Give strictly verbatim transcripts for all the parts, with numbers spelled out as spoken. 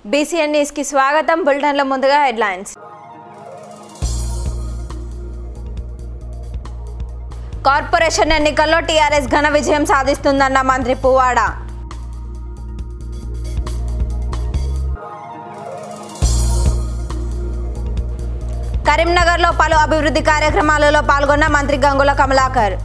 BCN news కి స్వాగతం. బులెటిన్ల ముందుగా హెడ్లైన్స్. కార్పొరేషన్ ఎన్నికల్లో టీఆర్ఎస్ ఘన విజయం సాధిస్తుందన్న మంత్రి పువ్వాడ. కరీంనగర్లో పలు అభివృద్ధి కార్యక్రమాలలో పాల్గొన్న మంత్రి గంగుల కమలాకర్.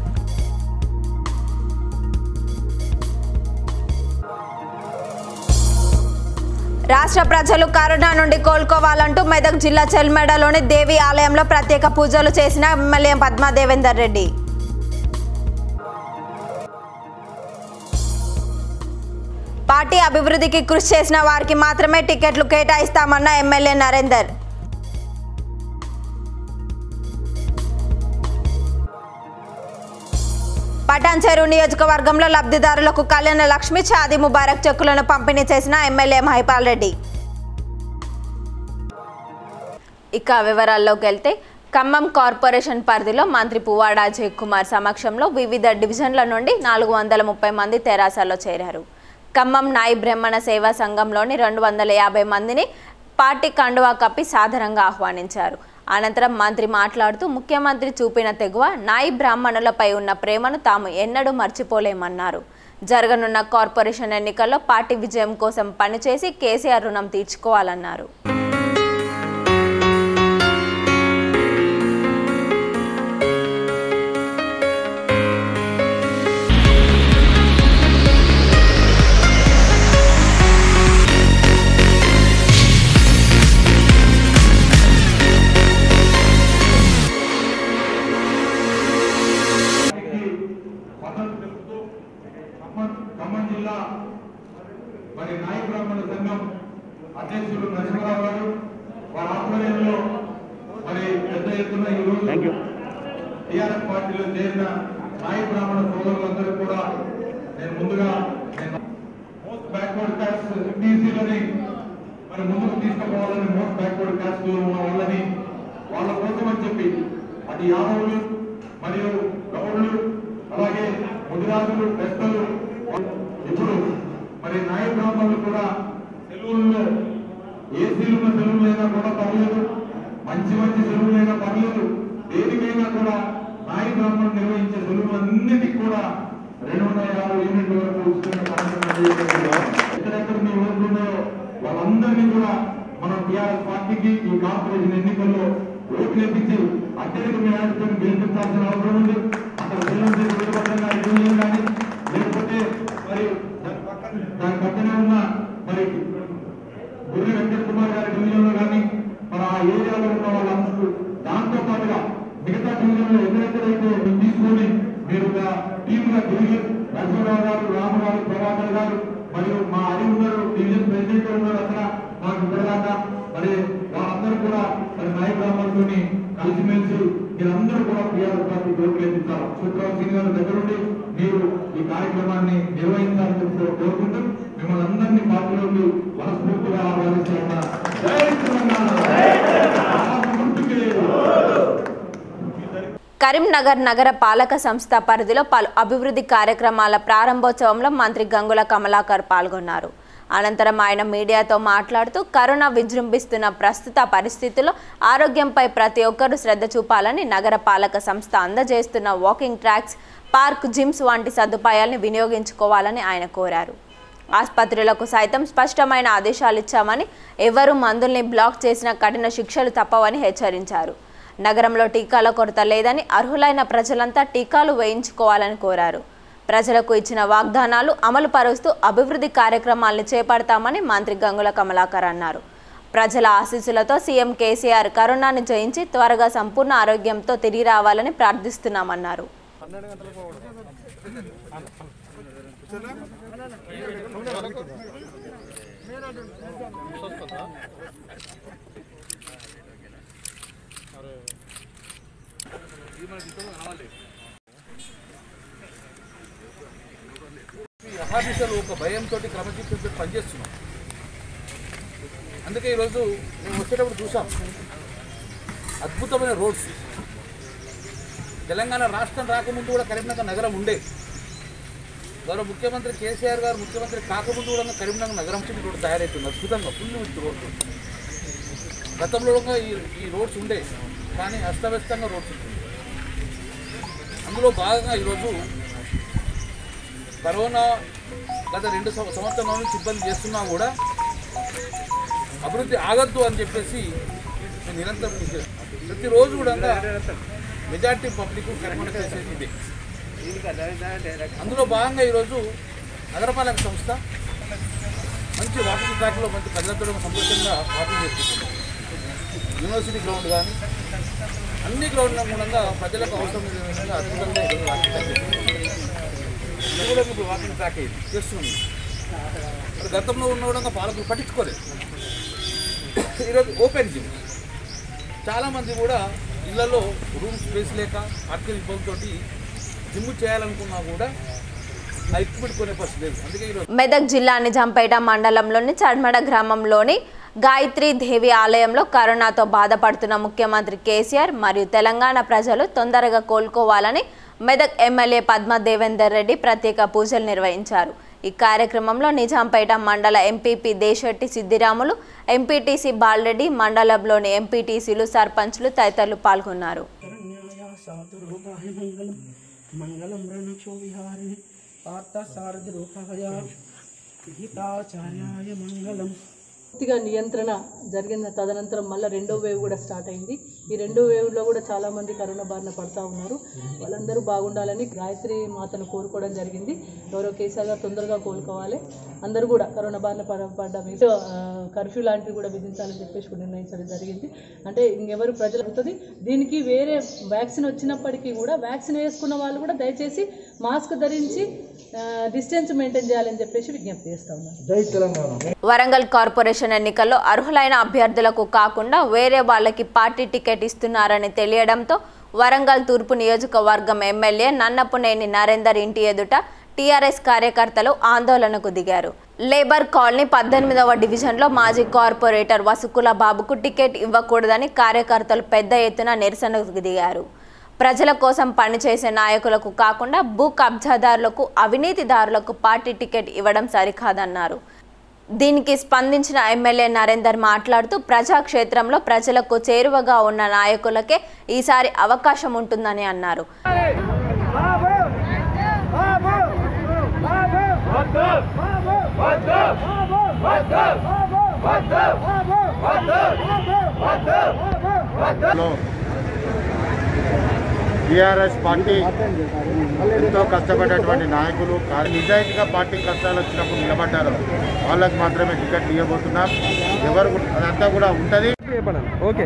రాష్ట్ర ప్రజలు కరోనా నుండి కోలుకోవాలంటూ మెదక్ జిల్లా చెల్మెడలోని దేవి ఆలయంలో ప్రత్యేక పూజలు చేసిన ఎమ్మెల్యే పద్మా దేవేందర్ రెడ్డి. పార్టీ అభివృద్ధికి కృషి చేసిన వారికి మాత్రమే టికెట్లు కేటాయిస్తామన్న ఎమ్మెల్యే నరేందర్. పటాన్చెరు నియోజకవర్గంలో లబ్ధిదారులకు కళ్యాణ లక్ష్మి షాదీ ముబారక్ చెక్కులను పంపిణీ చేసిన ఎమ్మెల్యే మహిపాల్ రెడ్డి. ఇక వివరాల్లోకి వెళ్తే, ఖమ్మం కార్పొరేషన్ పరిధిలో మంత్రి పువ్వాడ అజయ్ కుమార్ సమక్షంలో వివిధ డివిజన్ల నుండి నాలుగు వందల ముప్పై మంది తెరాసలో చేరారు. ఖమ్మం నాయి బ్రహ్మణ సేవా సంఘంలోని రెండు వందల యాభై మందిని పార్టీ కండువా కప్పి సాదరంగా ఆహ్వానించారు. అనంతరం మంత్రి మాట్లాడుతూ ముఖ్యమంత్రి చూపిన తెగువ నాయి బ్రాహ్మణులపై ఉన్న ప్రేమను తాము ఎన్నడూ మర్చిపోలేమన్నారు. జరగనున్న కార్పొరేషన్ ఎన్నికల్లో పార్టీ విజయం కోసం పనిచేసి కేసీఆర్ రుణం తీర్చుకోవాలన్నారు. ఖమ్మం జిల్లా మరి నాయ బ్రాహ్మణ సంఘం అధ్యక్షులు నరసింహరావు గారు వారి ఆధ్వర్యంలో మరి పెద్ద ఎత్తున ఈ రోజు టీఆర్ఎస్ పార్టీలో చేరిన నాయ బ్రాహ్మణ సోదరులందరూ కూడా నేను ముందుగా మోస్ట్ బ్యాక్వర్డ్ క్యాస్ట్ బీసీలని మరి ముందుకు తీసుకుపోవాలని, మోస్ట్ బ్యాక్వర్డ్ క్యాస్ట్ లో ఉన్న వాళ్ళని వాళ్ళ కోసం అని చెప్పి అటు యాదవులు మరియు గౌడులు అలాగే ముదిరాజులు పెద్దలు ఇప్పుడు మరి నాయ బ్రాహ్మణులు కూడా సెలవుల్లో ఏసీలున్న సెలవులైనా కూడా పర్లేదు, మంచి మంచి సెలవులైనా పర్లేదు, దేనికైనా కూడా నాయ బ్రాహ్మణులు నిర్వహించే సెలవులన్నిటికీ కూడా రెండు వందల యాభై యూనిట్ల వరకు ఉచితంగా కార్యక్రమం ఎక్కడెక్కడ మీ ఓట్లు ఉన్నాయో వాళ్ళందరినీ కూడా మనం టీఆర్ఎస్ పార్టీకి ఈ కార్పొరేషన్ ఎన్నికల్లో ఓట్లు వేపించి అత్యధిక మేరతో గెలిపించాల్సిన అవసరం ఉంది. అక్కడ సెలవు కానీ లేకపోతే మరి దాని పక్కనే ఉన్న మరి గుర్రి వెంకట కుమార్ గారి డివిజన్ లో కానీ మరి ఆ ఏరియాలో ఉన్న వాళ్ళందరూ దాంతో పాటుగా మిగతా డివిజన్ లో ఎక్కడెక్కడైతే తీసుకొని మీరు ఒక టీమ్ గా తిరిగి నరసింహరావు గారు, రాము గారు, ప్రభాకర్ గారు మరియు మా అరి ఉన్నారు, డివిజన్ ప్రెసిడెంట్ ఉన్నారు, అక్కడ మాకు ఇప్పటిదాకా మరి వాళ్ళందరూ కూడా మరి నాయ బ్రాహ్మణులతోని కలిసిమెలిసి మీరందరూ కూడా టీఆర్ఎస్ పార్టీ గౌరవించారు. శుక్రవారం సింగ్ గారి దగ్గర నుండి మీరు ఈ కార్యక్రమాన్ని నిర్వహించాలని చెప్పి కోరుకుంటూ మిమ్మల్ని అందరినీ పార్టీలోకి మనస్ఫూర్తిగా ఆహ్వానిస్తున్నా. కరీంనగర్ నగర పాలక సంస్థ పరిధిలో పలు అభివృద్ధి కార్యక్రమాల ప్రారంభోత్సవంలో మంత్రి గంగుల కమలాకర్ పాల్గొన్నారు. అనంతరం ఆయన మీడియాతో మాట్లాడుతూ కరోనా విజృంభిస్తున్న ప్రస్తుత పరిస్థితుల్లో ఆరోగ్యంపై ప్రతి ఒక్కరూ శ్రద్ధ చూపాలని, నగర పాలక సంస్థ అందజేస్తున్న వాకింగ్ ట్రాక్స్, పార్క్, జిమ్స్ వంటి సదుపాయాలను వినియోగించుకోవాలని ఆయన కోరారు. ఆసుపత్రులకు సైతం స్పష్టమైన ఆదేశాలు ఇచ్చామని, ఎవరు మందుల్ని బ్లాక్ చేసిన కఠిన శిక్షలు తప్పవని హెచ్చరించారు. నగరంలో టీకాల కొరత లేదని, అర్హులైన ప్రజలంతా టీకాలు వేయించుకోవాలని కోరారు. ప్రజలకు ఇచ్చిన వాగ్దానాలు అమలు పరుస్తూ అభివృద్ధి కార్యక్రమాలను చేపడతామని మంత్రి గంగుల కమలాకర్ అన్నారు. ప్రజల ఆశీస్సులతో సీఎం కేసీఆర్ కరోనాను జయించి త్వరగా సంపూర్ణ ఆరోగ్యంతో తిరిగి రావాలని ప్రార్థిస్తున్నామన్నారు. ఆఫీసర్లు ఒక భయంతో క్రమశిక్షణతో పనిచేస్తున్నాం. అందుకే ఈరోజు మేము వచ్చేటప్పుడు చూసాం అద్భుతమైన రోడ్స్. తెలంగాణ రాష్ట్రం రాకముందు కూడా కరీంనగర్ నగరం ఉండే గౌరవ ముఖ్యమంత్రి కేసీఆర్ గారు ముఖ్యమంత్రి కాకముందు కూడా కరీంనగర్ నగరం చుట్టూ రోడ్డు తయారవుతుంది అద్భుతంగా ఫుల్ విత్ రోడ్డు. గతంలో కూడా ఈ ఈ రోడ్స్ ఉండే కానీ అస్తవ్యస్తంగా రోడ్స్ ఉంటుంది. అందులో భాగంగా ఈరోజు కరోనా గత రెండు సంవత్సరాల నుంచి ఇబ్బంది చేస్తున్నా కూడా అభివృద్ధి ఆగద్దు అని చెప్పేసి నేను నిరంతరం ప్రతిరోజు కూడా మెజార్టీ పబ్లిక్ కరెక్ట్ చేసేది ఇదే. అందులో భాగంగా ఈరోజు నగరపాలక సంస్థ మంచి వాకింగ్ ట్రాక్లో మంచి ప్రజలతో సంతోషంగా వాకింగ్ చేస్తుంది. యూనివర్సిటీ గ్రౌండ్ కానీ అన్ని గ్రౌండ్ల మూలంగా ప్రజలకు అవసరం విధంగా అద్భుతంగా ఈరోజు వాకింగ్ ట్రాక్ ఇది కూడా ఇప్పుడు వాకింగ్ ట్రాక్ అయింది చేస్తుంది. మరి గతంలో ఉన్న విధంగా పాలకులు పట్టించుకోలేదు. ఈరోజు ఓపెన్ జిమ్ చాలామంది కూడా ఇళ్లలో రూమ్ స్పేస్ లేక ఆర్థిక ఇబ్బందితో జిమ్ చేయాలనుకున్నా కూడా ఎక్విప్మెంట్ కొనే పరిస్థితి లేదు. అందుకే ఈరోజు మెదక్ జిల్లా నిజాంపేట మండలంలోని చడ్మడ గ్రామంలోని గాయత్రి దేవి ఆలయంలో కరోనాతో బాధపడుతున్న ముఖ్యమంత్రి కేసీఆర్ మరియు తెలంగాణ ప్రజలు తొందరగా కోలుకోవాలని మెదక్ ఎమ్మెల్యే పద్మా దేవేందర్ రెడ్డి ప్రత్యేక పూజలు నిర్వహించారు. ఈ కార్యక్రమంలో నిజాంపేట మండల ఎంపీపీ దేశెట్టి సిద్దిరాములు, ఎంపీటీసీ బాలరెడ్డి, మండలంలోని ఎంపీటీసీలు, సర్పంచ్లు తదితరులు పాల్గొన్నారు. మంగళం రణక్షో విహారిణి పార్థ సారథి రూపాయ గీతాచార్యాయ మంగళం. పూర్తిగా నియంత్రణ జరిగిన తదనంతరం మళ్ళీ రెండో వేవ్ కూడా స్టార్ట్ అయింది. ఈ రెండో వేవ్లో కూడా చాలామంది కరోనా బారిన పడుతూ ఉన్నారు. వాళ్ళందరూ బాగుండాలని గాయత్రి మాతను కోరుకోవడం జరిగింది. గౌరవ కేసీఆర్ గారు తొందరగా కోలుకోవాలి, అందరూ కూడా కరోనా బారిన పడ పడ్డ మీద కర్ఫ్యూ లాంటివి కూడా విధించాలని చెప్పేసి కూడా నిర్ణయించడం జరిగింది. అంటే ఇంకెవరు ప్రజలు అవుతుంది. దీనికి వేరే వ్యాక్సిన్ వచ్చినప్పటికీ కూడా వ్యాక్సిన్ వేసుకున్న వాళ్ళు కూడా దయచేసి మాస్క్ ధరించి డిస్టెన్స్ మెయింటైన్ చేయాలని చెప్పేసి విజ్ఞప్తి చేస్తా ఉన్నారు. వరంగల్ కార్పొరేషన్ ఎన్నికల్లో అర్హులైన అభ్యర్థులకు కాకుండా వేరే వాళ్ళకి పార్టీ టికెట్ ఇస్తున్నారని తెలియడంతో వరంగల్ తూర్పు నియోజకవర్గం ఎమ్మెల్యే నన్నపునేని నరేందర్ ఇంటి ఎదుట టీఆర్ఎస్ కార్యకర్తలు ఆందోళనకు దిగారు. లేబర్ కాలనీ పద్దెనిమిదవ డివిజన్లో మాజీ కార్పొరేటర్ వసుకుల బాబుకు టికెట్ ఇవ్వకూడదని కార్యకర్తలు పెద్ద ఎత్తున నిరసనకు దిగారు. ప్రజల కోసం పనిచేసే నాయకులకు కాకుండా భూ కబ్జాదారులకు, అవినీతిదారులకు పార్టీ టికెట్ ఇవ్వడం సరికాదన్నారు. దీనికి స్పందించిన ఎమ్మెల్యే నరేందర్ మాట్లాడుతూ ప్రజాక్షేత్రంలో ప్రజలకు చేరువగా ఉన్న నాయకులకే ఈసారి అవకాశం ఉంటుందని అన్నారు. టీఆర్ఎస్ పార్టీ ఎంతో కష్టపడేటువంటి నాయకులు నిజాయితీగా పార్టీ కష్టాలు వచ్చినప్పుడు నిలబడ్డారు. వాళ్ళకి మాత్రమే టికెట్ ఇవ్వబోతున్నాం. ఎవరు అదంతా కూడా ఉంటుంది. ఓకే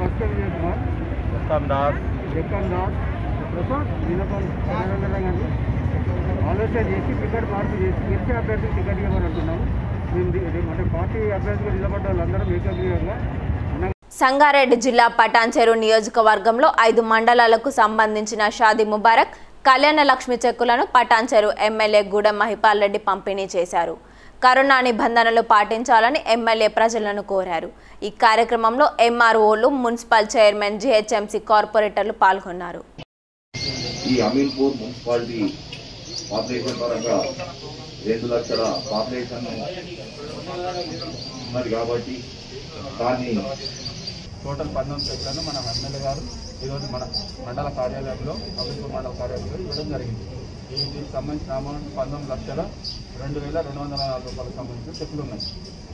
ఆలోచన చేసి టికెట్ మార్పు చేసి గెలిచే అభ్యర్థికి టికెట్ ఇవ్వమని అంటున్నాము. మేము అంటే పార్టీ అభ్యర్థిగా నిలబడ్డ వాళ్ళందరం ఏకగ్రీవంగా. సంగారెడ్డి జిల్లా పటాన్చెరు నియోజకవర్గంలో ఐదు మండలాలకు సంబంధించిన షాదీ ముబారక్, కళ్యాణ లక్ష్మి చెక్కులను పటాన్చెరు ఎమ్మెల్యే గూడెం మహిపాల్ రెడ్డి పంపిణీ చేశారు. కరోనా నిబంధనలు పాటించాలని ఎమ్మెల్యే ప్రజలను కోరారు. ఈ కార్యక్రమంలో ఎంఆర్ఓలు, మున్సిపల్ చైర్మన్, జిహెచ్ఎంసీ కార్పొరేటర్లు పాల్గొన్నారు. ఈ అమీన్పూర్ మున్సిపాలిటీ పాపులేషన్ పరంగా రెండు లక్షల పాపులేషన్ ఉన్నది కాబట్టి దాన్ని టోటల్ పంతొమ్మిది చెట్లను మన ఎమ్మెల్యే గారు ఈరోజు మన మండల కార్యాలయంలో అమీన్పూర్ మండల కార్యాలయంలో ఇవ్వడం జరిగింది. దీనికి సంబంధించిన అమౌంట్ పంతొమ్మిది లక్షల రెండు వేల రెండు వందల నాలుగు రూపాయలకు సంబంధించిన చెక్కులు ఉన్నాయి.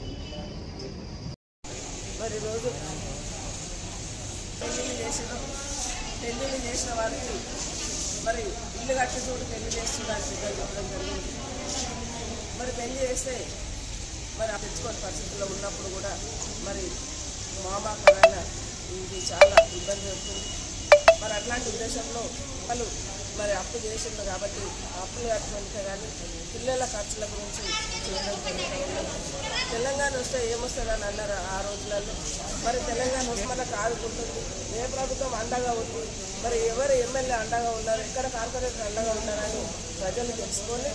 మరి రోజు పెళ్లి చేసిన పెళ్లి చేసిన వారికి మరి ఇల్లు కట్టి చూడు పెళ్లి చేస్తుందని చెప్పడం జరిగింది. మరి పెళ్లి చేస్తే మరి తెచ్చుకోని పరిస్థితుల్లో ఉన్నప్పుడు కూడా మరి మామా కరోనా ఇది చాలా ఇబ్బంది అవుతుంది. మరి అట్లాంటి ఉద్దేశంలో వాళ్ళు మరి అప్పు చేసిండ్రు కాబట్టి అప్పులు కట్టడానికి కానీ పిల్లల ఖర్చుల గురించి చేయడం జరుగుతుంది. తెలంగాణ వస్తే ఏమొస్తుందని అన్నారు ఆ రోజులలో. మరి తెలంగాణ వస్తే మనకు ఆదుకుంటుంది. ఏ ప్రభుత్వం అండగా ఉంది, మరి ఎవరు ఎమ్మెల్యే అండగా ఉన్నారు, ఎక్కడ కార్పొరేటర్ అండగా ఉన్నారని ప్రజలు తెలుసుకొని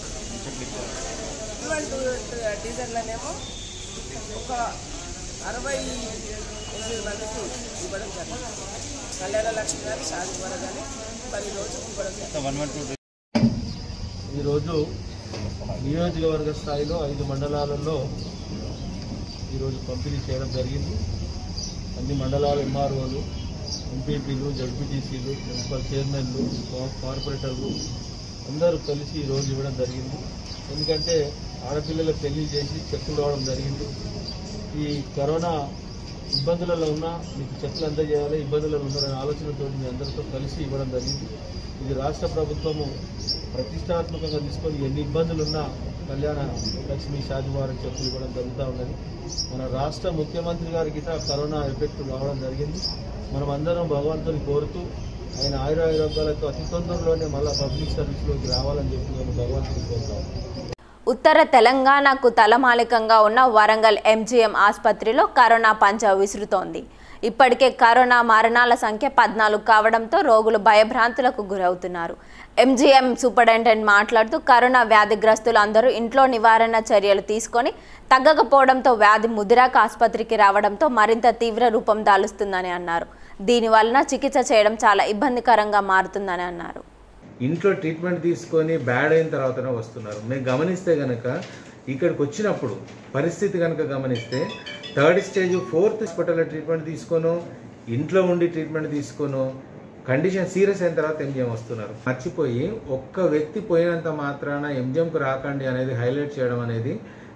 ఇటువంటి డీజర్లనేమో ఒక అరవై ఎనిమిది మందికి ఇవ్వడం జరిగింది. కళ్యాణ లక్ష్మి కానీ షాదీ వర కానీ మరి రోజు ఇవ్వడం జరిగింది. ఈరోజు నియోజకవర్గ స్థాయిలో ఐదు మండలాలలో ఈరోజు పంపిణీ చేయడం జరిగింది. అన్ని మండలాల ఎంఆర్ఓలు, ఎంపీపీలు, జడ్పీటీసీలు, మున్సిపల్ చైర్మన్లు, కార్పొరేటర్లు అందరూ కలిసి ఈరోజు ఇవ్వడం జరిగింది. ఎందుకంటే ఆడపిల్లల పెళ్లి చేసి చెక్కులు రావడం జరిగింది. ఈ కరోనా ఇబ్బందులలో ఉన్నా మీకు చెక్కులు అందజేయాలి, ఇబ్బందులలో ఉన్నారనే ఆలోచనతో మీ అందరితో కలిసి ఇవ్వడం జరిగింది. ఇది రాష్ట్ర ప్రభుత్వము ప్రతిష్టాత్మకంగా తీసుకొని ఎన్ని ఇబ్బందులు ఉన్నా కళ్యాణ లక్ష్మి షాదివారం చెప్పులు ఇవ్వడం జరుగుతూ ఉన్నది. మన రాష్ట్ర ముఖ్యమంత్రి గారికి కరోనా ఎఫెక్ట్ రావడం జరిగింది. మనం అందరం భగవంతుని కోరుతూ ఆయన ఆయురారోగ్యాలతో అతి తొందరలోనే మళ్ళీ పబ్లిక్ సర్వీస్లోకి రావాలని చెప్పి నేను భగవంతుని కోరుతాను. ఉత్తర తెలంగాణకు తలమాలికంగా ఉన్న వరంగల్ ఎంజీఎం ఆసుపత్రిలో కరోనా పంజా విసురుతోంది. ఇప్పటికే కరోనా మరణాల సంఖ్య పద్నాలుగు కావడంతో రోగులు భయభ్రాంతులకు గురవుతున్నారు. ఎంజీఎం సూపరింటెండెంట్ మాట్లాడుతూ కరోనా వ్యాధిగ్రస్తులు అందరూ ఇంట్లో నివారణ చర్యలు తీసుకొని తగ్గకపోవడంతో వ్యాధి ముదిరాక ఆసుపత్రికి రావడంతో మరింత తీవ్ర రూపం దాలుస్తుందని అన్నారు. దీనివలన చికిత్స చేయడం చాలా ఇబ్బందికరంగా మారుతుందని అన్నారు. ఇంట్లో ట్రీట్మెంట్ తీసుకొని బ్యాడ్ అయిన తర్వాతనే వస్తున్నారు. మేము గమనిస్తే కనుక ఇక్కడికి వచ్చినప్పుడు పరిస్థితి కనుక గమనిస్తే థర్డ్ స్టేజ్ ఫోర్త్ హాస్పిటల్లో ట్రీట్మెంట్ తీసుకోను, ఇంట్లో ఉండి ట్రీట్మెంట్ తీసుకోను, కండిషన్ సీరియస్ అయిన తర్వాత ఎంజిఎం వస్తున్నారు. మర్చిపోయి ఒక్క వ్యక్తి పోయినంత మాత్రాన ఎంజిఎంకు రాకండి అనేది హైలైట్ చేయడం అనేది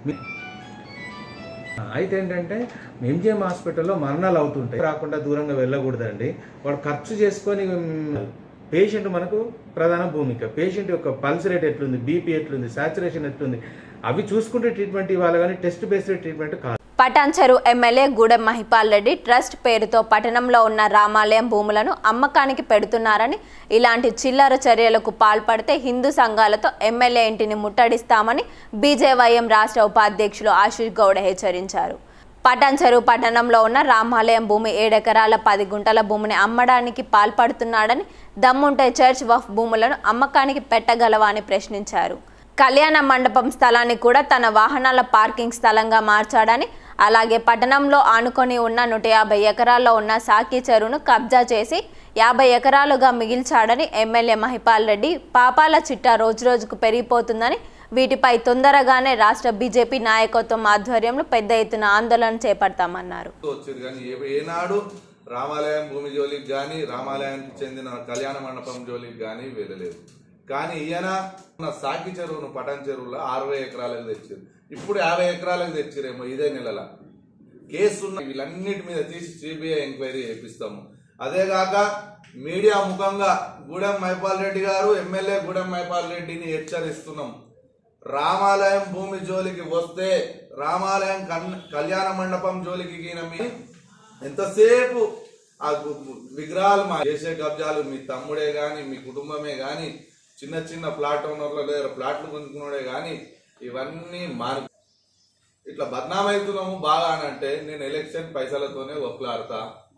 అయితే ఏంటంటే ఎంజిఎం హాస్పిటల్లో మరణాలు అవుతుంటాయి, రాకుండా దూరంగా వెళ్ళకూడదండి. వాడు ఖర్చు చేసుకొని పేషెంట్ మనకు ప్రధాన భూమిక. పేషెంట్ యొక్క పల్స్ రేట్ ఎట్లుంది, బీపీ ఎట్లుంది, సాచురేషన్ ఎట్లుంది అవి చూసుకుంటే ట్రీట్మెంట్ ఇవ్వాలి కానీ టెస్ట్ బేస్డ్ ట్రీట్మెంట్ కాదు. పటాన్చెరు ఎమ్మెల్యే గూడెం మహిపాల్ రెడ్డి ట్రస్ట్ పేరుతో పట్టణంలో ఉన్న రామాలయం భూములను అమ్మకానికి పెడుతున్నారని, ఇలాంటి చిల్లర చర్యలకు పాల్పడితే హిందూ సంఘాలతో ఎమ్మెల్యే ఇంటిని ముట్టడిస్తామని బీజేవైఎం రాష్ట్ర ఉపాధ్యక్షులు ఆశీష్ గౌడ్ హెచ్చరించారు. పటాన్చెరు పట్టణంలో ఉన్న రామాలయం భూమి ఏడెకరాల పది గుంటల భూమిని అమ్మడానికి పాల్పడుతున్నాడని, దమ్ముంటే చర్చ్ వఫ్ భూములను అమ్మకానికి పెట్టగలవా అని ప్రశ్నించారు. కళ్యాణ మండపం స్థలాన్ని కూడా తన వాహనాల పార్కింగ్ స్థలంగా మార్చాడని, అలాగే పట్టణంలో ఆనుకొని ఉన్న నూట యాభై ఎకరాల్లో ఉన్న సాకి చెరువును కబ్జా చేసి యాభై ఎకరాలుగా మిగిల్చాడని ఎమ్మెల్యే మహిపాల్ రెడ్డి పాపాల చిట్టా రోజురోజుకు పెరిగిపోతుందని, వీటిపై తొందరగానే రాష్ట్ర బీజేపీ నాయకత్వం ఆధ్వర్యంలో పెద్ద ఎత్తున ఆందోళన చేపడతామన్నారు. ఏనాడు రామాలయం భూమి జోలికి కానీ రామాలయానికి చెందిన కళ్యాణ మండపం జోలికి కానీ వెళ్ళలేదు. కానీ ఈయన సాకి చెరువును పటాన్ చెరువులో అరవై ఎకరాలకు తెచ్చారు, ఇప్పుడు యాభై ఎకరాలకు తెచ్చిరేమో ఇదే నెలల కేసున్న వీళ్ళన్నిటి మీద తీసి సిబిఐ ఎంక్వైరీ చేపిస్తాము. అదేగాక మీడియా ముఖంగా గూడెం మహిపాల్ రెడ్డి గారు ఎమ్మెల్యే గూడెం మహిపాల్ రెడ్డిని హెచ్చరిస్తున్నాం. రామాలయం భూమి జోలికి వస్తే రామాలయం కళ్యాణ మండపం జోలికి మీ ఎంతసేపు ఆ విగ్రహాలు మా చేసే కబ్జాలు మీ తమ్ముడే గాని మీ కుటుంబమే గాని చిన్న చిన్న ప్లాట్ ఓనర్లు లేదా ప్లాట్లు కొనుక్కున్నాడే గాని ఇవన్నీ మారు ఇట్లా బద్నామైతున్నాము బాగా అని అంటే నేను ఎలక్షన్ పైసలతోనే ఒక్కలాడతా.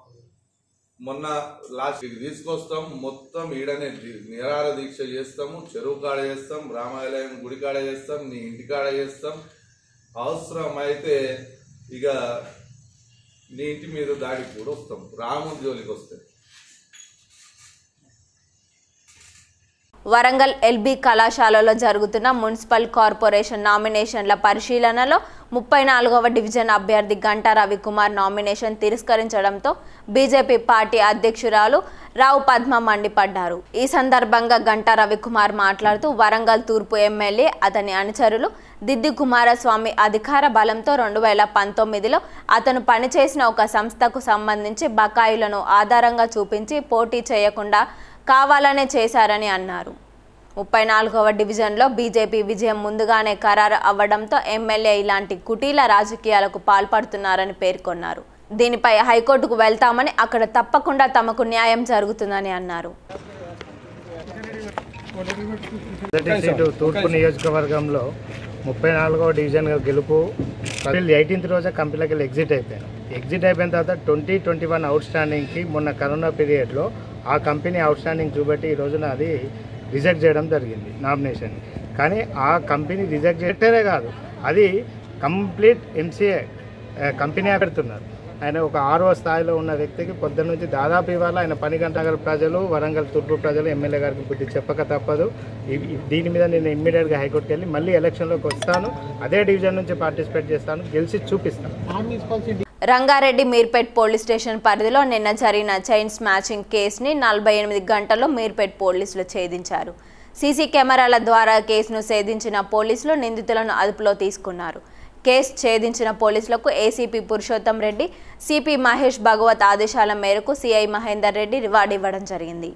మొన్న లాస్ట్ తీసుకొస్తాం, మొత్తం ఈడనే నిరాహార దీక్ష చేస్తాము, చెరువు కాడ చేస్తాం, రామాలయం గుడి కాడ చేస్తాం, నీ ఇంటి కాడ చేస్తాం, అవసరం అయితే ఇక నీ ఇంటి మీద దాడికి కూడా వస్తాం, రాముడి జోలికి వస్తే. వరంగల్ ఎల్బీ కళాశాలలో జరుగుతున్న మున్సిపల్ కార్పొరేషన్ నామినేషన్ల పరిశీలనలో ముప్పై నాలుగవ డివిజన్ అభ్యర్థి గంటా రవికుమార్ నామినేషన్ తిరస్కరించడంతో బీజేపీ పార్టీ అధ్యక్షురాలు రావు పద్మ మండిపడ్డారు. ఈ సందర్భంగా గంటా రవికుమార్ మాట్లాడుతూ వరంగల్ తూర్పు ఎమ్మెల్యే అతని అనుచరులు దిద్ది కుమారస్వామి అధికార బలంతో రెండు వేల పంతొమ్మిదిలో అతను పనిచేసిన ఒక సంస్థకు సంబంధించి బకాయిలను ఆధారంగా చూపించి పోటీ చేయకుండా కావాలనే చేశారని అన్నారు. ముప్పై నాలుగవ డివిజన్లో బీజేపీ విజయం ముందుగానే ఖరారు అవ్వడంతో ఎమ్మెల్యే ఇలాంటి కుటీల రాజకీయాలకు పాల్పడుతున్నారని పేర్కొన్నారు. దీనిపై హైకోర్టుకు వెళ్తామని, అక్కడ తప్పకుండా తమకు న్యాయం జరుగుతుందని అన్నారు. తూర్పు నియోజకవర్గంలో ముప్పై నాలుగవ డివిజన్ గెలుపు ఎయిటీన్త్ రోజే కంపెనీకి వెళ్ళి ఎగ్జిట్ అయిపోయాను. ఎగ్జిట్ అయిపోయిన తర్వాత ట్వంటీ ట్వంటీ వన్ అవుట్ స్టాండింగ్కి మొన్న కరోనా పీరియడ్లో ఆ కంపెనీ అవుట్ స్టాండింగ్ చూపెట్టి ఈ రోజున అది రిజెక్ట్ చేయడం జరిగింది నామినేషన్. కానీ ఆ కంపెనీ రిజెక్ట్ చేయటమే కాదు, అది కంప్లీట్ ఎంసీఏ కంపెనీ పెడుతున్నారు. ఆయన ఒక ఆరో స్థాయిలో ఉన్న వ్యక్తికి పొద్దున్న నుంచి దాదాపు ఇవాళ ఆయన పని గంటల ప్రజలు వరంగల్ తూర్పు ప్రజలు ఎమ్మెల్యే గారికి బుద్ధి చెప్పక తప్పదు. దీని మీద నేను ఇమ్మీడియట్గా హైకోర్టుకి వెళ్ళి మళ్ళీ ఎలక్షన్లోకి వస్తాను, అదే డివిజన్ నుంచి పార్టిసిపేట్ చేస్తాను, గెలిచి చూపిస్తాను. రంగారెడ్డి మీర్పేట్ పోలీస్ స్టేషన్ పరిధిలో నిన్న జరిగిన చైన్ స్మాచింగ్ కేసుని నలభై ఎనిమిది గంటల్లో మీర్పేట్ పోలీసులు ఛేదించారు. సీసీ కెమెరాల ద్వారా కేసును ఛేదించిన పోలీసులు నిందితులను అదుపులో తీసుకున్నారు. కేసు ఛేదించిన పోలీసులకు ఏసీపీ పురుషోత్తం రెడ్డి, సిపి మహేష్ భగవత్ ఆదేశాల మేరకు సిఐ మహేందర్ రెడ్డి రివార్డు ఇవ్వడం జరిగింది.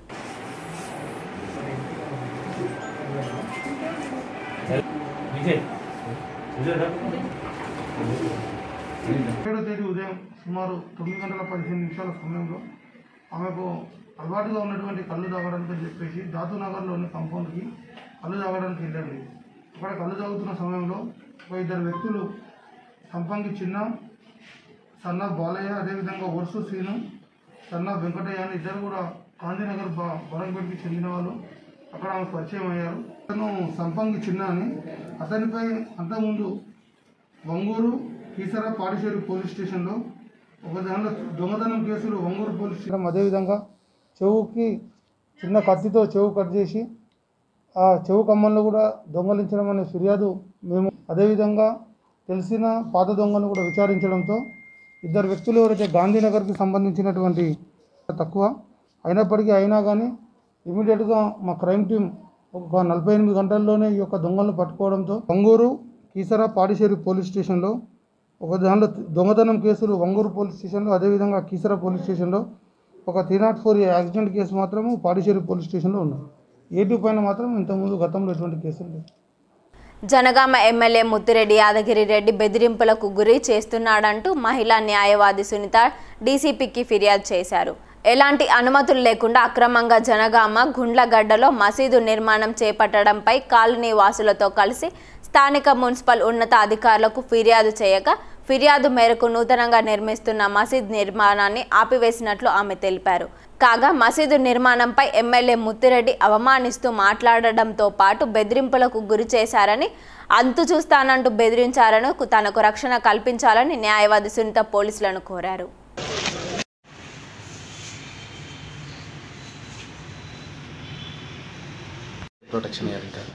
ఏడో తేదీ ఉదయం సుమారు తొమ్మిది గంటల పదిహేను నిమిషాల సమయంలో ఆమెకు అలవాటుగా ఉన్నటువంటి కళ్ళు తాగడానికి అని చెప్పేసి దాతునగర్లోని కాంపౌండ్కి కళ్ళు తాగడానికి వెళ్ళండి. అక్కడ కళ్ళు తాగుతున్న సమయంలో ఒక ఇద్దరు వ్యక్తులు సంపంగి చిన్న, సన్న బాలయ్య, అదేవిధంగా వర్సు శ్రీను, సన్న వెంకటయ్య అని ఇద్దరు కూడా గాంధీనగర్ బా బరంపేటకి చెందిన వాళ్ళు అక్కడ ఆమె పరిచయం అయ్యారు. అతను సంపంగి చిన్న అని, అతనిపై అంతకుముందు వంగూరు కీసరా పాడిచేరు పోలీస్ స్టేషన్లో ఒక దానిలో దొంగతనం కేసులు వంగూరు పోలీస్ స్టేషన్, అదేవిధంగా చెవుకి చిన్న కత్తితో చెవు కట్ చేసి ఆ చెవు కమ్మల్లో కూడా దొంగలించడం అనే ఫిర్యాదు మేము, అదేవిధంగా తెలిసిన పాత దొంగను కూడా విచారించడంతో ఇద్దరు వ్యక్తులు ఎవరైతే గాంధీనగర్కి సంబంధించినటువంటి తక్కువ అయినప్పటికీ అయినా కానీ ఇమీడియట్గా మా క్రైమ్ టీం ఒక నలభై ఎనిమిది గంటల్లోనే ఈ యొక్క దొంగలను పట్టుకోవడంతో వంగూరు కీసరా పాడిచేరు పోలీస్ స్టేషన్లో ఒక దానిలో దొంగతనం కేసులు వంగూరు పోలీస్ స్టేషన్లో, అదేవిధంగా కీసరా పోలీస్ స్టేషన్లో ఒక three not four accident case మాత్రము పాడిచేరు పోలీస్ స్టేషన్లో ఉన్నాయి. ఏటీ పైన మాత్రం ఇంతకుముందు గతంలో ఎటువంటి కేసులు లేవు. జనగామ ఎమ్మెల్యే ముత్తిరెడ్డి యాదగిరి రెడ్డి బెదిరింపులకు గురి చేస్తున్నాడంటూ మహిళా న్యాయవాది సునీత డీసీపీకి ఫిర్యాదు చేశారు. ఎలాంటి అనుమతులు లేకుండా అక్రమంగా జనగామ గుండ్లగడ్డలో మసీదు నిర్మాణం చేపట్టడంపై కాలనీ వాసులతో కలిసి స్థానిక మున్సిపల్ ఉన్నత అధికారులకు ఫిర్యాదు చేయగా ఫిర్యాదు మేరకు నూతనంగా నిర్మిస్తున్న మసీద్ నిర్మాణాన్ని ఆపివేసినట్లు ఆమె తెలిపారు. కాగా మసీదు నిర్మాణంపై ఎమ్మెల్యే ముత్తిరెడ్డి అవమానిస్తూ మాట్లాడడంతో పాటు బెదిరింపులకు గురి చేశారని, అంతు చూస్తానంటూ బెదిరించారని, తనకు రక్షణ కల్పించాలని న్యాయవాది సునీత పోలీసులను కోరారు. ప్రొటెక్షన్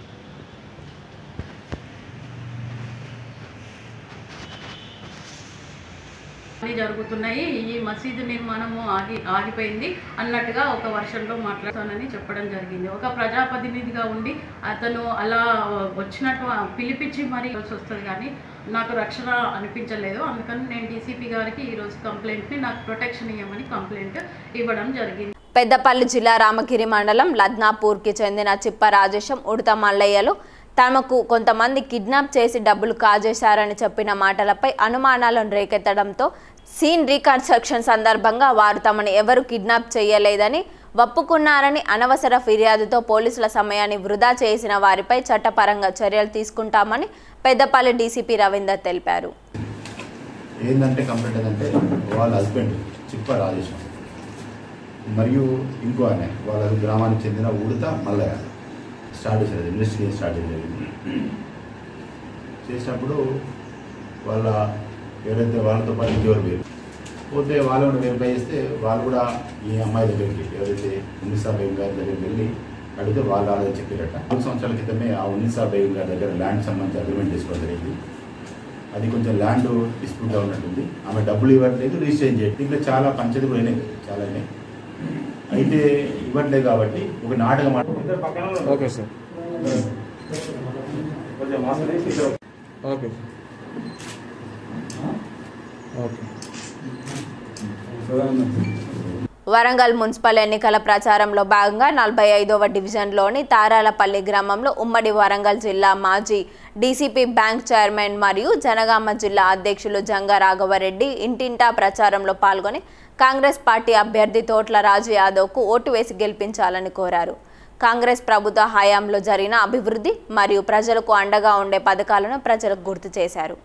జరుగుతున్నాయి. ఈ మసీదు నిర్మాణము ఆగి ఆగిపోయింది అన్నట్టుగా ఒక వర్షంలో మాట్లాడతానని చెప్పడం జరిగింది. ఒక ప్రజాప్రతినిధిగా ఉండి అతను అలా వచ్చినట్టు పిలిపించి మరీ వస్తుంది, కానీ నాకు రక్షణ అనిపించలేదు. అందుకని నేను డీసీపీ గారికి ఈరోజు కంప్లైంట్ని నాకు ప్రొటెక్షన్ ఇవ్వమని కంప్లైంట్ ఇవ్వడం జరిగింది. పెద్దపల్లి జిల్లా రామగిరి మండలం లద్నాపూర్కి చెందిన చిప్ప రాజేశం, ఉడత మల్లయ్యలు తమకు కొంతమంది కిడ్నాప్ చేసి డబ్బులు కాజేశారని చెప్పిన మాటలపై అనుమానాలను రేకెత్తడంతో సీన్ రీకన్స్ట్రక్షన్ సందర్భంగా వారు తమను ఎవరు కిడ్నాప్ చేయలేదని ఒప్పుకున్నారని, అనవసర ఫిర్యాదుతో పోలీసుల సమయాన్ని వృధా చేసిన వారిపై చట్టపరంగా చర్యలు తీసుకుంటామని పెద్దపల్లి డీసీపీ రవీందర్ తెలిపారు. ఏంటంటే కంప్లైంట్ ఏంటంటే వాళ్ళ హస్బెండ్ చిప్ప రాజేశం మరియు ఇంకో ఆయన వాళ్ళ గ్రామానికి చెందిన ఉడత మల్లయ్య స్టార్ట్ చేశారు, ఇన్వెస్టిగేషన్ స్టార్ట్ చేసేది. చేసినప్పుడు వాళ్ళ ఎవరైతే వాళ్ళతో పాటు ఇంకెవరు వేరు పోతే వాళ్ళని వెరిఫై చేస్తే వాళ్ళు కూడా ఈ అమ్మాయి దగ్గరికి ఎవరైతే ఉన్నిసా బేగం గారి దగ్గరికి వెళ్ళి అడిగితే వాళ్ళు ఆల్రెడీ చెప్పారట. నాలుగు సంవత్సరాల క్రితమే ఆ ఉన్నిసా బేగం గారి దగ్గర ల్యాండ్ సంబంధించి అగ్రిమెంట్ చేసుకోవడం జరిగింది. అది కొంచెం ల్యాండ్ డిస్ప్యూట్గా ఉన్నట్టుంది. ఆమె డబ్బులు ఇవ్వట్లేదు, రిజిస్ట్రేషన్ చేయట్లేదు. దీంట్లో చాలా పంచాయతీ కూడా అయినాయి, చాలా అయినాయి. అయితే ఇవ్వట్లేదు కాబట్టి ఒక నాటకం okay sir okay okay Warangal municipal ఎన్నికల ప్రచారంలో భాగంగా నలభై ఐదవ డివిజన్లోని తారాలపల్లి గ్రామంలో ఉమ్మడి వరంగల్ జిల్లా మాజీ డీసీపీ బ్యాంక్ చైర్మన్ మరియు జనగామ జిల్లా అధ్యక్షులు జంగా రాఘవరెడ్డి ఇంటింటా ప్రచారంలో పాల్గొని కాంగ్రెస్ పార్టీ అభ్యర్థి తోట్ల రాజు యాదవ్కు ఓటు వేసి గెలిపించాలని కోరారు. కాంగ్రెస్ ప్రభుత్వ హయాంలో జరిగిన అభివృద్ధి మరియు ప్రజలకు అండగా ఉండే పథకాలను ప్రజలకు గుర్తు చేశారు.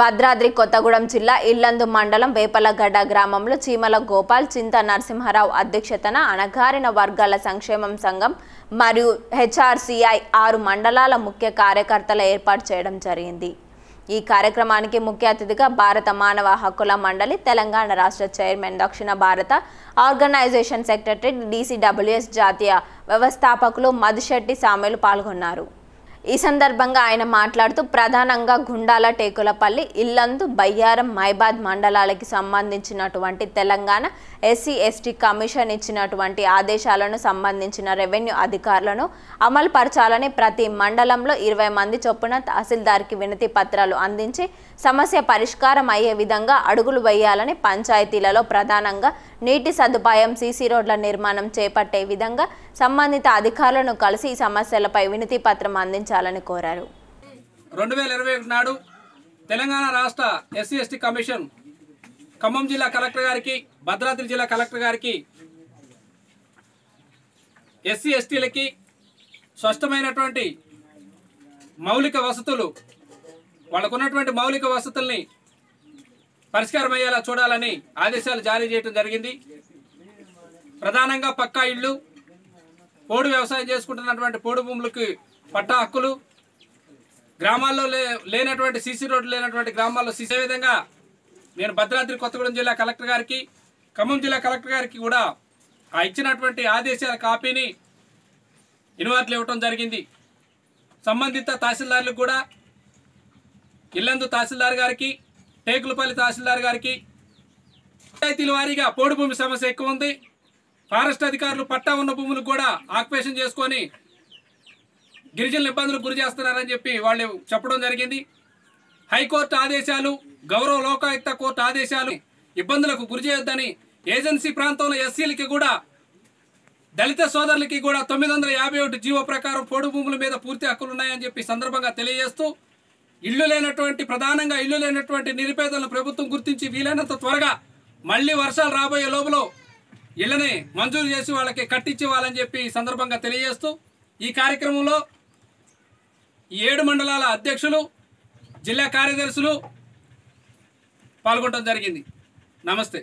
భద్రాద్రి కొత్తగూడెం జిల్లా ఇల్లందు మండలం వేపలగడ్డ గ్రామంలో చీమల గోపాల్ చింత నరసింహారావు అధ్యక్షతన అణగారిన వర్గాల సంక్షేమం సంఘం మరియు హెచ్ఆర్సీఐ ఆరు మండలాల ముఖ్య కార్యకర్తల ఏర్పాటు చేయడం జరిగింది. ఈ కార్యక్రమానికి ముఖ్య అతిథిగా భారత మానవ హక్కుల మండలి తెలంగాణ రాష్ట్ర చైర్మన్, దక్షిణ భారత ఆర్గనైజేషన్ సెక్రటరీ, డీసీడబ్ల్యూఎస్ జాతీయ వ్యవస్థాపకులు మధుశెట్టి సామేలు పాల్గొన్నారు. ఈ సందర్భంగా ఆయన మాట్లాడుతూ ప్రధానంగా గుండాల, టేకులపల్లి, ఇల్లందు, బయ్యారం, మైబాద్ మండలాలకి సంబంధించినటువంటి తెలంగాణ ఎస్సీ ఎస్టీ కమిషన్ ఇచ్చినటువంటి ఆదేశాలను సంబంధించిన రెవెన్యూ అధికారులను అమలు పరచాలని, ప్రతి మండలంలో ఇరవై మంది చొప్పున తహసీల్దార్కి వినతి పత్రాలు అందించి సమస్య పరిష్కారం అయ్యే విధంగా అడుగులు వేయాలని, పంచాయతీలలో ప్రధానంగా నీటి సదుపాయం, సీసీ రోడ్ల నిర్మాణం చేపట్టే విధంగా సంబంధిత అధికారులను కలిసి ఈ సమస్యలపై వినతి పత్రం అందించాలని కోరారు. రెండు వేల ఇరవై ఒకటి నాడు తెలంగాణ రాష్ట్ర ఎస్సీ ఎస్టీ కమిషన్ ఖమ్మం జిల్లా కలెక్టర్ గారికి, భద్రాద్రి జిల్లా కలెక్టర్ గారికి ఎస్సీ ఎస్టీలకి స్పష్టమైనటువంటి మౌలిక వసతులు, వాళ్ళకు ఉన్నటువంటి మౌలిక వసతుల్ని పరిష్కారం అయ్యేలా చూడాలని ఆదేశాలు జారీ చేయడం జరిగింది. ప్రధానంగా పక్కా ఇళ్ళు, పోడు వ్యవసాయం చేసుకుంటున్నటువంటి పోడు భూములకు పట్టా హక్కులు, గ్రామాల్లో లే లేనటువంటి సీసీ రోడ్లు లేనటువంటి గ్రామాల్లో సీసీ విధంగా నేను భద్రాద్రి కొత్తగూడెం జిల్లా కలెక్టర్ గారికి, ఖమ్మం జిల్లా కలెక్టర్ గారికి కూడా ఆ ఇచ్చినటువంటి ఆదేశాల కాపీని ఇన్వార్ట్లు ఇవ్వటం జరిగింది. సంబంధిత తహసీల్దార్లకు కూడా ఇల్లందు తహసీల్దార్ గారికి, టేకులపల్లి తహసీల్దార్ గారికి పంచాయతీల వారీగా పోడు భూమి సమస్య ఎక్కువ ఉంది. ఫారెస్ట్ అధికారులు పట్టా ఉన్న భూములకు కూడా ఆక్యుపేషన్ చేసుకొని గిరిజనుల ఇబ్బందులకు గురి చేస్తున్నారని చెప్పి వాళ్ళు చెప్పడం జరిగింది. హైకోర్టు ఆదేశాలు, గౌరవ లోకాయుక్త కోర్టు ఆదేశాలు ఇబ్బందులకు గురి చేయొద్దని, ఏజెన్సీ ప్రాంతంలో ఎస్సీలకి కూడా, దళిత సోదరులకి కూడా తొమ్మిది వందల యాభై ఒకటి జీవో ప్రకారం పోడు భూముల మీద పూర్తి హక్కులు ఉన్నాయని చెప్పి సందర్భంగా తెలియజేస్తూ, ఇళ్లు లేనటువంటి ప్రధానంగా ఇళ్లు లేనటువంటి నిరుపేదలను ప్రభుత్వం గుర్తించి వీలైనంత త్వరగా మళ్లీ వర్షాలు రాబోయే లోపల ఇళ్లని మంజూరు చేసి వాళ్ళకి కట్టించివ్వాలని చెప్పి ఈ సందర్భంగా తెలియజేస్తూ, ఈ కార్యక్రమంలో ఈ ఏడు మండలాల అధ్యక్షులు, జిల్లా కార్యదర్శులు పాల్గొనడం జరిగింది. నమస్తే.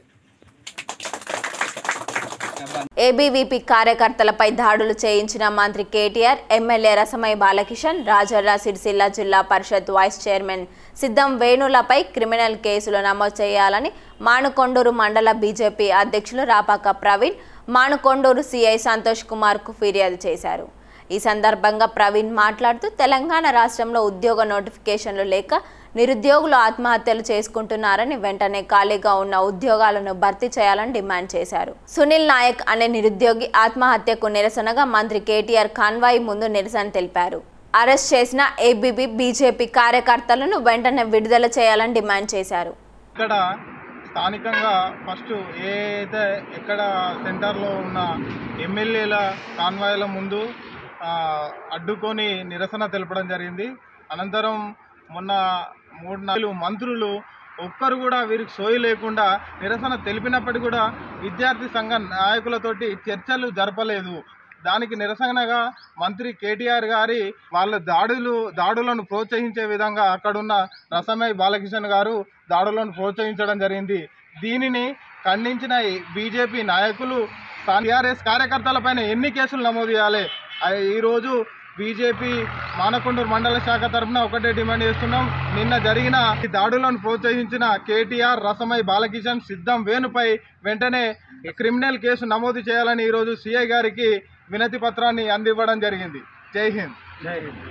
ఏబీవీపీ కార్యకర్తలపై దాడులు చేయించిన మంత్రి KTR, MLA Rasamayi Balakishan, Rajanna Sircilla Zilla Parishad vice chairman సిద్ధం వేణులపై క్రిమినల్ కేసులు నమోదు చేయాలని మానుకొండూరు మండల బీజేపీ అధ్యక్షులు రాపాక ప్రవీణ్, మానుకొండూరు సీఐ సంతోష్ కుమార్కు ఫిర్యాదు చేశారు. ఈ సందర్భంగా ప్రవీణ్ మాట్లాడుతూ తెలంగాణ రాష్ట్రంలో ఉద్యోగ నోటిఫికేషన్లు లేక నిరుద్యోగులు ఆత్మహత్యలు చేసుకుంటున్నారని, వెంటనే ఖాళీగా ఉన్న ఉద్యోగాలను భర్తీ చేయాలని డిమాండ్ చేశారు. సునీల్ నాయక్ అనే నిరుద్యోగి ఆత్మహత్యకు నిరసనగా మంత్రి కేటీఆర్ కాన్వాయ్ ముందు నిరసన తెలిపారు. అరెస్ట్ చేసిన ఏబీవీ బీజేపీ కార్యకర్తలను వెంటనే విడుదల చేయాలని డిమాండ్ చేశారు. ఇక్కడ స్థానికంగా ఫస్ట్ ఏదైతే ఎక్కడ సెంటర్లో ఉన్న ఎమ్మెల్యేల కాన్వాయ్ల ముందు అడ్డుకొని నిరసన తెలపడం జరిగింది. అనంతరం మొన్న మూడు నాలుగు మంత్రులు ఒక్కరు కూడా వీరికి సోయి లేకుండా నిరసన తెలిపినప్పటికీ కూడా విద్యార్థి సంఘ నాయకులతోటి చర్చలు జరపలేదు. దానికి నిరసనగా మంత్రి కేటీఆర్ గారి వాళ్ళ దాడులు దాడులను ప్రోత్సహించే విధంగా అక్కడున్న రసమై బాలకిషన్ గారు దాడులను ప్రోత్సహించడం జరిగింది. దీనిని ఖండించిన బీజేపీ నాయకులు టీఆర్ఎస్ కార్యకర్తలపైన ఎన్ని కేసులు నమోదు చేయాలి? ఈరోజు బీజేపీ మానకొండూరు మండల శాఖ తరఫున ఒకటే డిమాండ్ చేస్తున్నాం. నిన్న జరిగిన ఈ దాడులను ప్రోత్సహించిన కేటీఆర్, రసమై బాలకిషన్, సిద్ధం వేణుపై వెంటనే క్రిమినల్ కేసు నమోదు చేయాలని ఈరోజు సీఐ గారికి వినతి పత్రాన్ని అందివ్వడం జరిగింది. జై హింద్. జై హింద్.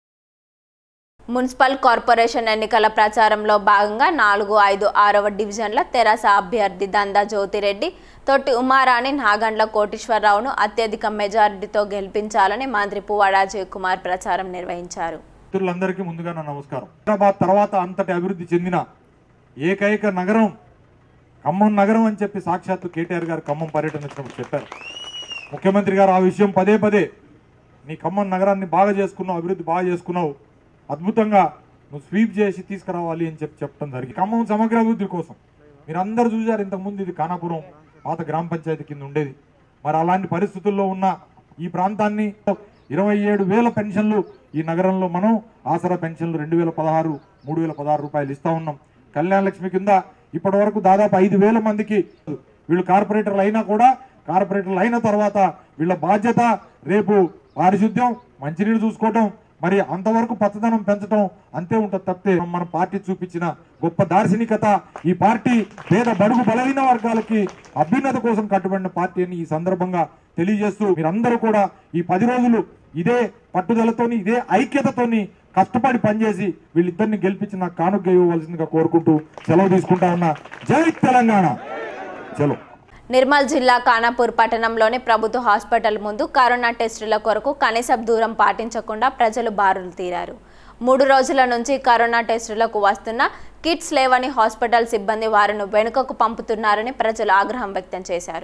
మున్సిపల్ కార్పొరేషన్ ఎన్నికల ప్రచారంలో భాగంగా నాలుగు, ఐదు, ఆరవ డివిజన్ల తెరాస అభ్యర్థి దందా జ్యోతిరెడ్డి, తొట్టి ఉమారాణి, నాగండ్ల కోటేశ్వరరావును అత్యధిక మెజారిటీతో గెలిపించాలని మంత్రి పువ్వాడ అజయ్ కుమార్ ప్రచారం నిర్వహించారు. మిత్రులందరికీ ముందుగా నా నమస్కారం. హైదరాబాద్ తర్వాత అంతటి అభివృద్ధి చెందిన ఏకైక నగరం ఖమ్మం నగరం అని చెప్పి సాక్షాత్తు కేటీఆర్ గారు ఖమ్మం పర్యటన వచ్చినప్పుడు చెప్పారు. ముఖ్యమంత్రి గారు ఆ విషయం పదే పదే, నీ ఖమ్మం నగరాన్ని బాగా చేసుకున్నావు, అభివృద్ధి బాగా చేసుకున్నావు, అద్భుతంగా నువ్వు స్వీప్ చేసి తీసుకురావాలి అని చెప్పి చెప్పడం జరిగింది. ఖమ్మం సమగ్ర అభివృద్ధి కోసం మీరు అందరూ చూశారు. ఇంతకుముందు ఇది ఖానాపురం పాత గ్రామ పంచాయతీ కింద ఉండేది. మరి అలాంటి పరిస్థితుల్లో ఉన్న ఈ ప్రాంతాన్ని ఇరవై ఏడు వేల పెన్షన్లు ఈ నగరంలో మనం ఆసరా పెన్షన్లు రెండు వేల పదహారు మూడు వేల పదహారు రూపాయలు ఇస్తా ఉన్నాం. కళ్యాణ లక్ష్మి కింద ఇప్పటి వరకు దాదాపు ఐదు వేల మందికి వీళ్ళు కార్పొరేటర్లు అయినా కూడా కార్పొరేటర్లు అయిన తర్వాత వీళ్ళ బాధ్యత రేపు పారిశుద్ధ్యం మంచినీళ్ళు చూసుకోవటం మరి అంతవరకు పచ్చదనం పెంచడం అంతే ఉంటుంది తప్పితే మన పార్టీ చూపించిన గొప్ప దార్శనికత ఈ పార్టీ పేద బడుగు బలహీన వర్గాలకి అభ్యున్నత కోసం కట్టుబడిన పార్టీ అని ఈ సందర్భంగా తెలియజేస్తూ మీరందరూ కూడా ఈ పది రోజులు ఇదే పట్టుదలతోని ఇదే ఐక్యతతోని కష్టపడి పనిచేసి వీళ్ళిద్దరిని గెలిపించి నాకు కానుక ఇవ్వవలసిందిగా కోరుకుంటూ సెలవు తీసుకుంటా ఉన్నా. జై తెలంగాణ. చలో. నిర్మల్ జిల్లా ఖానాపూర్ పట్టణంలోని ప్రభుత్వ హాస్పిటల్ ముందు కరోనా టెస్టుల కొరకు కనీస దూరం పాటించకుండా ప్రజలు బారులు తీరారు. మూడు రోజుల నుంచి కరోనా టెస్టులకు వస్తున్న కిట్స్ లేవని హాస్పిటల్ సిబ్బంది వారిని వెనుకకు పంపుతున్నారని ప్రజలు ఆగ్రహం వ్యక్తం చేశారు.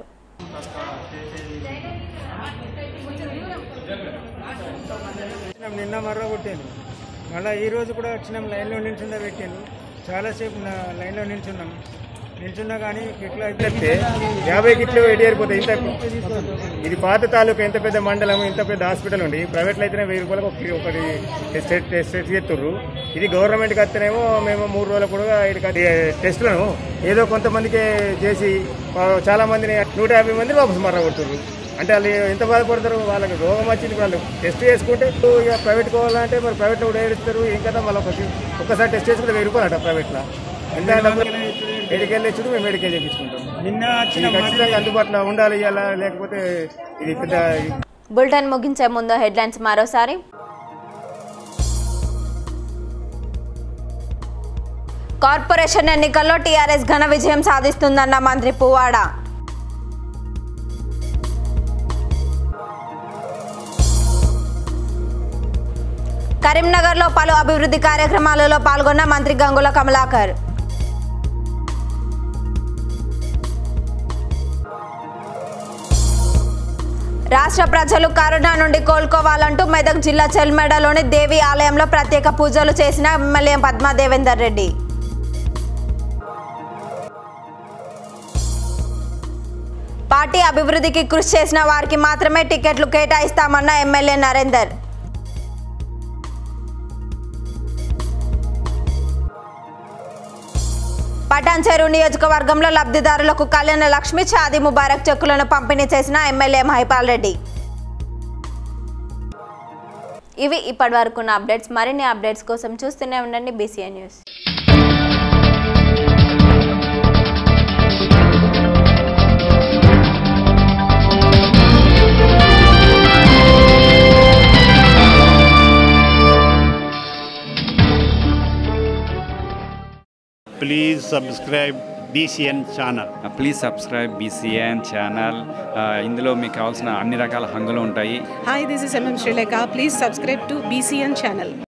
నిన్న మర్ర కొట్టాను, మళ్ళీ ఈ రోజు కూడా వచ్చినాం. లైన్లో నిల్చుండా పెట్టాను, చాలాసేపు లైన్లో నిల్చున్నాం. నిల్చున్నా కానీ కిట్లు అయితే యాభై కిట్లు ఎడియారిపోతాయి. ఇంత ఇది పాత తాలూకా, ఎంత పెద్ద మండలం, ఇంత పెద్ద హాస్పిటల్ ఉంది. ప్రైవేట్లో అయితేనే వెయ్యి రూపాయలకు ఒకటి ఒకటి టెస్ట్ టెస్ట్ చేస్తుర్రు. ఇది గవర్నమెంట్కి వస్తేనేమో మేము మూడు రోజులు కూడా టెస్టులను ఏదో కొంతమందికి చేసి చాలా మందిని నూట యాభై మంది వాపసు మర్ర కొడుతుర్రు. అంటే వాళ్ళు ఎంత బాధపడతారు, వాళ్ళకి రోగం వచ్చింది, వాళ్ళు టెస్ట్ చేసుకుంటే ఇక ప్రైవేట్ పోవాలంటే మరి ప్రైవేట్లో కూడా ఏడుస్తారు. ఏం కదా మళ్ళీ ఒకటి ఒక్కసారి టెస్ట్ చేసుకుంటే వెయ్యి రూపాయలు అంట ప్రైవేట్లో. ఎంత మెడికల్ తెచ్చుడు మేము మెడికల్ చేయించుకుంటాం. నిన్న ఖచ్చితంగా అందుబాటులో ఉండాలి ఇలా, లేకపోతే ఇది పెద్ద. బులెటిన్ ముగించే ముందు హెడ్లైన్స్ మరోసారి. కార్పొరేషన్ ఎన్నికల్లో టీఆర్ఎస్ ఘన విజయం సాధిస్తుందన్న మంత్రి పువ్వాడ. కరీంనగర్లో పలు అభివృద్ధి కార్యక్రమాలలో పాల్గొన్న మంత్రి గంగుల కమలాకర్. రాష్ట్ర ప్రజలు కరోనా నుండి కోలుకోవాలంటూ మెదక్ జిల్లా చెల్మెడలోని దేవి ఆలయంలో ప్రత్యేక పూజలు చేసిన ఎమ్మెల్యే పద్మా దేవేందర్ రెడ్డి. పార్టీ అభివృద్ధికి కృషి చేసిన వారికి మాత్రమే టికెట్లు కేటాయిస్తామన్న ఎమ్మెల్యే నరేందర్. పటాన్చెరు నియోజకవర్గంలో లబ్ధిదారులకు కళ్యాణ లక్ష్మి షాదీ ముబారక్ చెక్కులను పంపిణీ చేసిన ఎమ్మెల్యే మహిపాల్ రెడ్డి. ఇవి ఇప్పటి వరకు ఉన్న అప్డేట్స్. మరిన్ని అప్డేట్స్ కోసం చూస్తూనే ఉండండి BCN news. Please subscribe B C N channel. Please subscribe B C N channel. ఇందులో మీకు కావాల్సిన అన్ని రకాల హంగులు ఉంటాయి. Hi, this is M M Sri Lanka. Please subscribe to B C N channel.